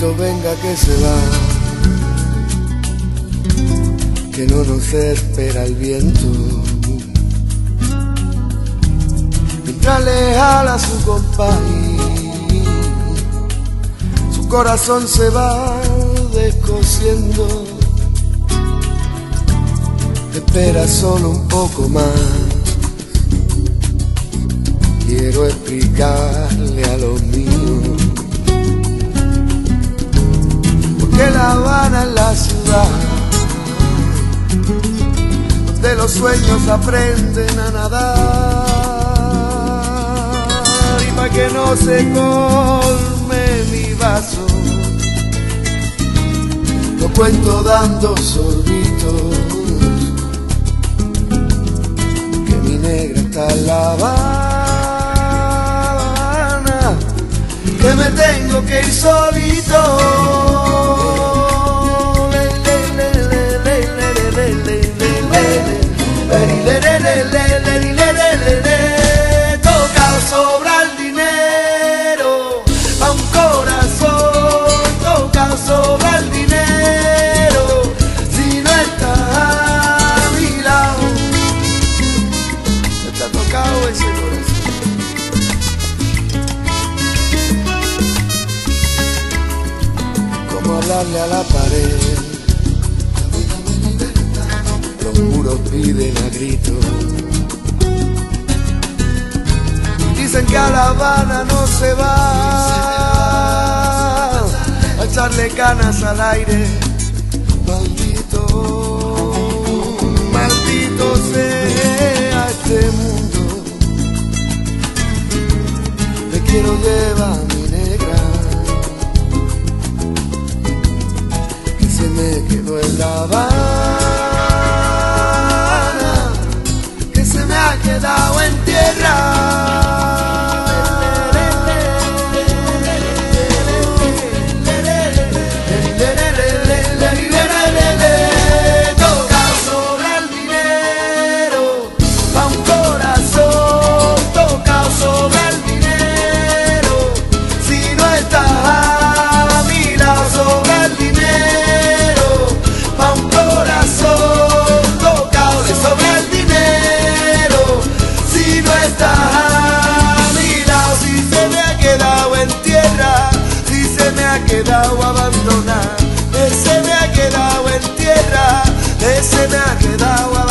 venga que se va, que no nos espera el viento, mientras le jala su compás, su corazón se va descosiendo. Espera solo un poco más, quiero explicarle a los míos porque La Habana es la ciudad donde los sueños aprenden a nadar. Y para que no se colme mi vaso, lo cuento dando sorbitos, que mi negra está en La Habana, que me tengo que ir solito. Toca sobra el dinero a un corazón, toca sobra el dinero si no estás a mi lado. Me está tocado ese corazón. Como hablarle a la pared, los muros piden a gritos. Dicen que a La Habana no se va a echarle canas al aire. Maldito, maldito sea este mundo. Te quiero llevar, mi negra, que se me quedó en La Habana, que se me ha quedado en tierra. Quedado abandonado, ese me ha quedado en tierra, ese me ha quedado